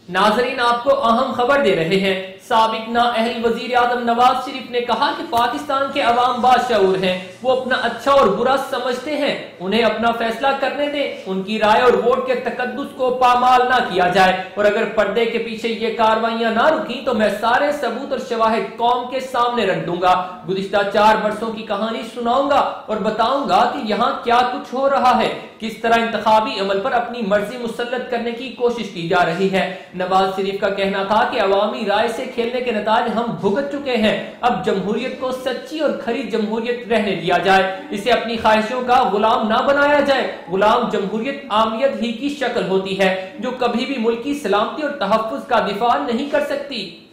नाज़रीन, आपको अहम खबर दे रहे हैं। साबिक नाअहल वजीर आज़म नवाज शरीफ ने कहा कि पाकिस्तान के अवाम बाशऊर हैं, वो अपना अच्छा और बुरा समझते हैं, उन्हें अपना फैसला करने दें, उनकी राय और वोट के तकद्दुस को पामाल ना किया जाए, और अगर पर्दे के पीछे ये कार्रवाइयां ना रुकी तो मैं सारे सबूत और शवाहिद कौम के सामने रख दूंगा। गुज़िश्ता 4 बरसों की कहानी सुनाऊंगा और बताऊंगा कि यहाँ क्या कुछ हो रहा है, किस तरह इंतखाबी अमल पर अपनी मर्जी मुसल्लत करने की कोशिश की जा रही है। नवाज शरीफ का कहना था कि अवामी राय से खेलने के नताज हम भुगत चुके हैं, अब जमहूरियत को सच्ची और खरी जमहूरियत रहने दिया जाए, इसे अपनी ख्वाहिशों का गुलाम ना बनाया जाए। गुलाम जमहूरियत आमियत ही की शक्ल होती है जो कभी भी मुल्क की सलामती और तहफ्फुज का दिफा नहीं कर सकती।